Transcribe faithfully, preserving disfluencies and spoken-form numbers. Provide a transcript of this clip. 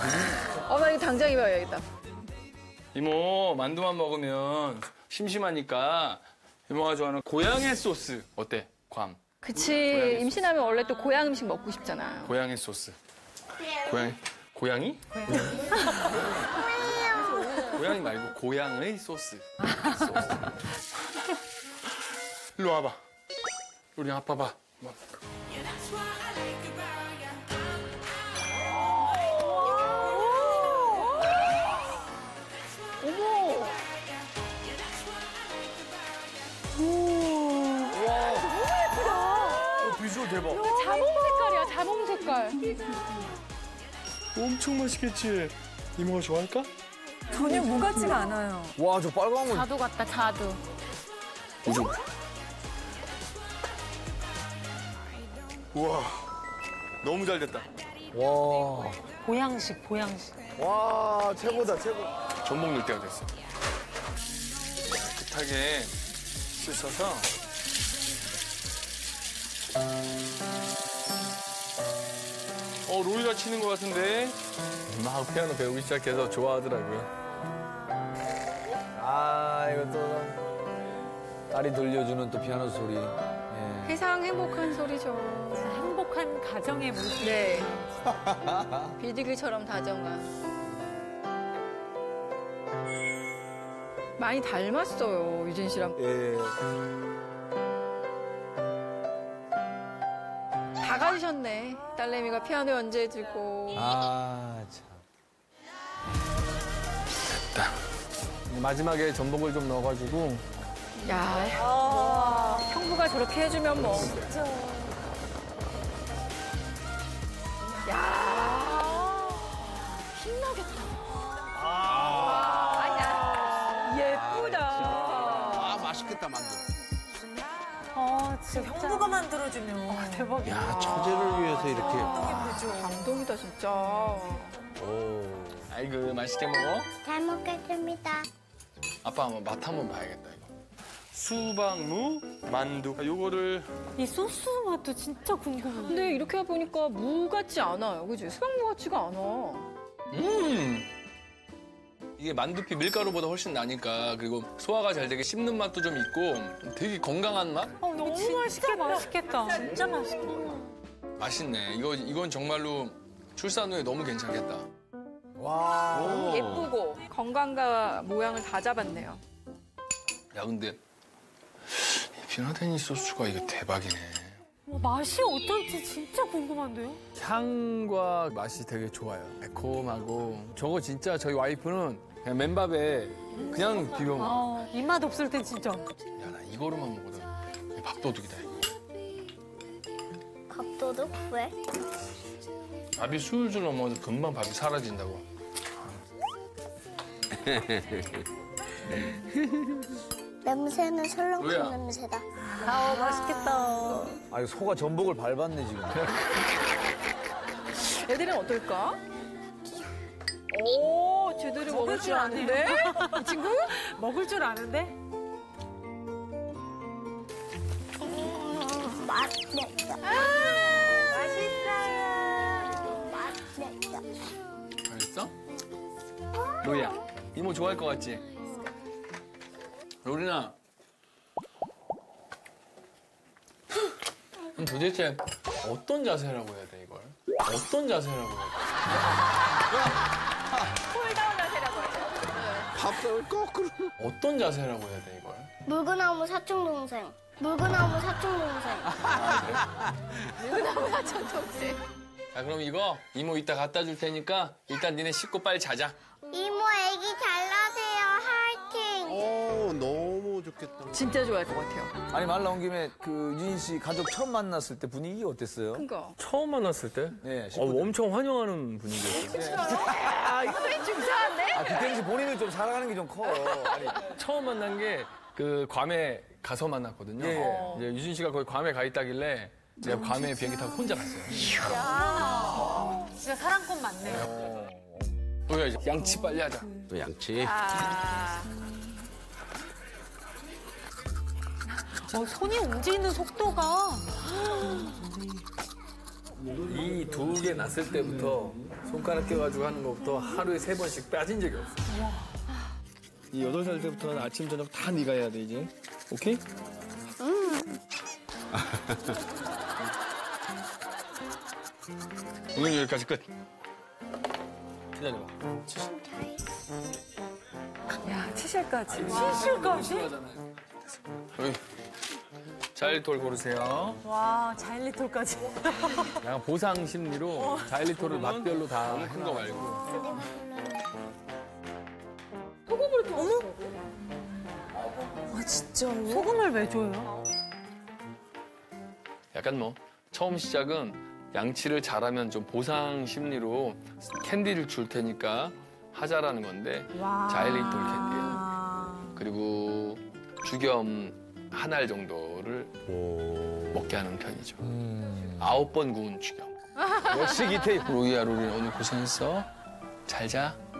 어, 나 이거 당장 입어야겠다. 이모, 만두만 먹으면 심심하니까 이모가 좋아하는 고양이 소스 어때? 괌. 그치. 임신하면 원래 또 고향 음식 먹고 싶잖아. 고양이 소스. 고양이. 고양이? 고양이 말고 고양의 소스. 소스. 일로 와봐. 우리 아빠 봐. 비주얼 대박. 자몽 색깔이야, 자몽 색깔. 엄청 맛있겠지? 이모가 좋아할까? 전혀 무 같지가 않아요. 와, 저 빨간 건. 자두 같다, 자두. 오줌. 우와, 너무 잘 됐다. 와. 보양식, 보양식. 와, 최고다, 최고. 전복 넣을 때가 됐어. 깨끗하게 씻어서. 어, 로이가 치는 것 같은데? 막 피아노 배우기 시작해서 좋아하더라고요. 아, 이거 또 딸이 들려주는 또 피아노 소리. 예. 세상 행복한 소리죠. 행복한 가정의 모습. 네. 비디기처럼 다정한. 많이 닮았어요, 유진 씨랑. 예. 다 가지셨네. 딸내미가 피아노 연주해주고. 아, 참. 됐다. 마지막에 전복을 좀 넣어가지고. 야, 아, 형부가 저렇게 해주면 뭐. 야, 신나겠다. 아, 아니야. 예쁘다. 아, 맛있겠다, 만두. 아, 진짜 형부가 만들어주면. 아, 대박이다. 야, 처제를 위해서 이렇게. 감동이다, 진짜. 오. 아이고, 맛있게 먹어. 잘 먹겠습니다. 아빠 한번 맛 한번 봐야겠다, 이거. 수박무 만두. 요거를. 이 소스 맛도 진짜 궁금해. 근데 이렇게 보니까 무 같지 않아요, 그지? 수박무 같지가 않아. 음! 이게 만두피 밀가루보다 훨씬 나니까, 그리고 소화가 잘 되게 씹는 맛도 좀 있고 되게 건강한 맛? 어, 너무 맛있겠다. 맛있겠다. 진짜 맛있겠다. 맛있네. 이거, 이건 정말로 출산 후에 너무 괜찮겠다. 와. 오. 예쁘고 건강과 모양을 다 잡았네요. 야, 근데 이 비나데니 소스가 이거 대박이네. 어, 맛이 어떨지 진짜 궁금한데요? 향과 맛이 되게 좋아요. 매콤하고. 저거 진짜 저희 와이프는 그냥 맨밥에 그냥 비벼 먹어. 아, 입맛 없을 땐 진짜. 야, 나 이거로만 먹어도 밥도둑이다, 이거. 밥도둑 왜? 밥이 술술 넘어서 금방 밥이 사라진다고. 냄새는 설렁탕 뭐야? 냄새다. 아, 맛있겠다. 아, 이거 소가 전복을 밟았네, 지금. 애들은 어떨까? 오, 제대로 먹을 줄 아는데? 이 친구? 먹을 줄 아는데? 음, 맛있다. 맛있어요. 맛있다. 맛있어? 로이야, 이모 좋아할 것 같지? 로리나. 그럼 도대체 어떤 자세라고 해야 돼, 이걸? 어떤 자세라고 해야 콜다운 자세라고 하죠. 밥을 거꾸로. 돼? 어떤 자세라고 해야 돼, 이걸? 물구나무 사촌동생. 물구나무 사촌동생. 누구나무 사촌 동생. 자, 그럼 이거 이모 이따 갖다 줄 테니까 일단 니네 씻고 빨리 자자. 이모 애기 잘 나세요. 화이팅. 오, 너무 좋겠다. 진짜 좋아할 것 같아요. 아니, 말 나온 김에 그 유진 씨 가족 처음 만났을 때 분위기 어땠어요? 그니까. 처음 만났을 때? 네, 어, 식구들. 엄청 환영하는 분위기였어요. 아, 이거 좀 이상한데? 아, 그때는 이제 본인은 좀 살아가는 게 좀 커. 아니, 처음 만난 게 그 괌에 가서 만났거든요. 예, 예. 이제 유진 씨가 거기 괌에 가 있다길래 제가 괌에 비행기 타고 혼자 갔어요. 진짜 사랑꾼 맞네요. 또야 이제 양치 빨리 하자. 또 양치. 아. 어, 손이 움직이는 속도가. 이 두 개 났을 때부터 손가락 껴가지고 하는 것부터 하루에 세 번씩 빠진 적이 없어. 이 여덟 살 때부터는 아침 저녁 다 네가 해야 돼 이제. 오케이? 응. 오늘 여기까지 끝. 기다려봐. 야, 치실까지. 실실까지? 여기 자일톨 고르세요. 와, 자일리톨까지. 약간 보상 심리로 자일리톨을 맛별로 다. 너무 큰 거 말고. 아, 진짜. 소금을 왜 줘요? 약간 뭐 처음 시작은 양치를 잘하면 좀 보상 심리로 캔디를 줄 테니까 하자라는 건데 와. 자일리톨 캔디예요. 그리고 주겸 한 알 정도를 오. 먹게 하는 편이죠. 음. 아홉 번 구운 주겸. 역시 기태. 로이야 로리 오늘 고생했어. 잘 자.